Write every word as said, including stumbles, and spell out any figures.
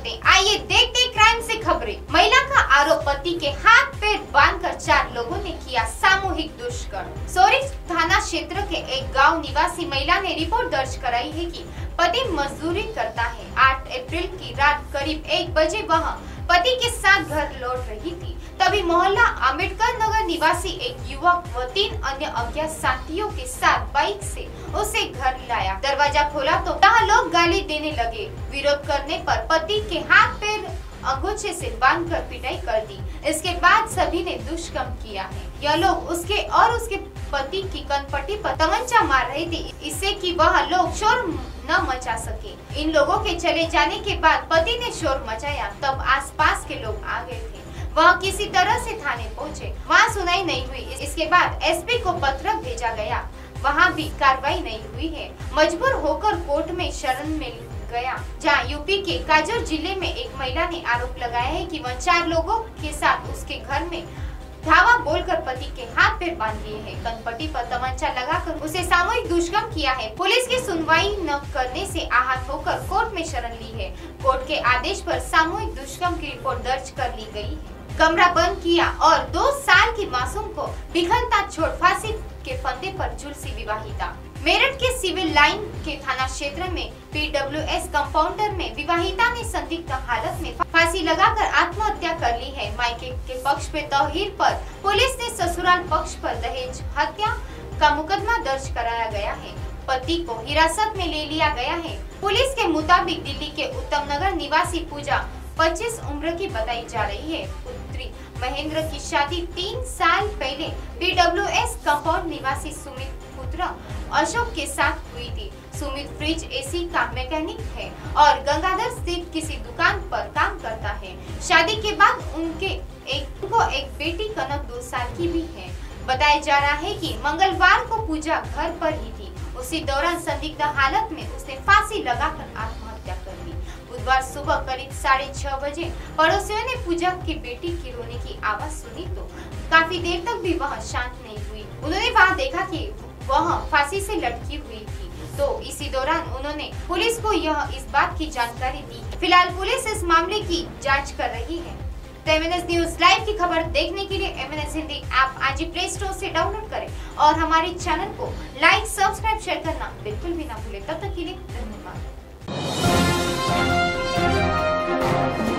करते हैं। आइए देखते हैं क्राइम से खबरें। महिला का आरोप, पति के हाथ पैर बांधकर चार लोगों ने किया सामूहिक दुष्कर्म। सोरी थाना क्षेत्र के एक गांव निवासी महिला ने रिपोर्ट दर्ज कराई है कि पति मजदूरी करता है। आठ अप्रैल की रात करीब एक बजे वह पति के साथ घर लौट रही थी, तभी मोहल्ला अम्बेडकर नगर निवासी एक युवक व तीन अन्य अज्ञात साथियों के साथ बाइक से उसे घर लाया। दरवाजा खोला तो वहाँ लोग गाली देने लगे। विरोध करने पर पति के हाथ पैर अंगूठे से बांधकर पिटाई कर दी। इसके बाद सभी ने दुष्कर्म किया है। यह लोग उसके और उसके पति की कनपट्टी पर तमंचा मार रहे थे, इससे कि वह लोग शोर न मचा सके। इन लोगों के चले जाने के बाद पति ने शोर मचाया, तब आसपास के लोग आ गए थे। वह किसी तरह से थाने पहुंचे, वहां सुनाई नहीं हुई। इसके बाद एसपी को पत्र भेजा गया, वहां भी कार्रवाई नहीं हुई है। मजबूर होकर कोर्ट में शरण में गया, जहां यूपी के काजोर जिले में एक महिला ने आरोप लगाया है कि वह चार लोगों के साथ उसके घर में धावा बोलकर पति के हाथ पैर बांध दिए हैं, कनपट्टी पर तमंचा लगाकर उसे सामूहिक दुष्कर्म किया है। पुलिस की सुनवाई न करने से आहत होकर कोर्ट में शरण ली है। कोर्ट के आदेश पर सामूहिक दुष्कर्म की रिपोर्ट दर्ज कर ली गई है। कमरा बंद किया और दो साल की मासूम को बिखरता छोड़ फांसी के फंदे पर झुलसी विवाहिता। मेरठ के सिविल लाइन के थाना क्षेत्र में पीडब्ल्यूएस कंपाउंडर में विवाहिता ने संदिग्ध हालत में फांसी लगाकर आत्महत्या कर ली है। मायके के पक्ष पे तौहीर पर पुलिस ने ससुराल पक्ष पर दहेज हत्या का मुकदमा दर्ज कराया गया है। पति को हिरासत में ले लिया गया है। पुलिस के मुताबिक दिल्ली के उत्तम नगर निवासी पूजा पच्चीस उम्र की बताई जा रही है। पुत्री महेंद्र की शादी तीन साल पहले पीडब्ल्यूएस कंपाउंड निवासी सुमित पुत्र अशोक के साथ हुई थी। सुमित फ्रिज एसी का मैकेनिक है और गंगाधर स्थित किसी दुकान पर काम करता है। शादी के बाद उनके एक को एक बेटी कनक दो साल की भी है। बताया जा रहा है कि मंगलवार को पूजा घर पर ही थी। उसी दौरान संदिग्ध हालत में उसने फांसी लगाकर आत्महत्या कर ली। बुधवार सुबह करीब साढ़े छह बजे पड़ोसियों ने पूजा की बेटी की रोने की आवाज सुनी तो काफी देर तक भी वह शांत नहीं हुई। उन्होंने वहां देखा कि वह फांसी से लटकी हुई थी, तो इसी दौरान उन्होंने पुलिस को यह इस बात की जानकारी दी। फिलहाल पुलिस इस मामले की जांच कर रही है। तो एमएनएस न्यूज लाइव की खबर देखने के लिए एमएनएस हिंदी ऐप आज ही प्ले स्टोर से डाउनलोड करें और हमारे चैनल को लाइक, सब्सक्राइब, शेयर करना बिल्कुल भी ना भूलें। तब तक के लिए धन्यवाद।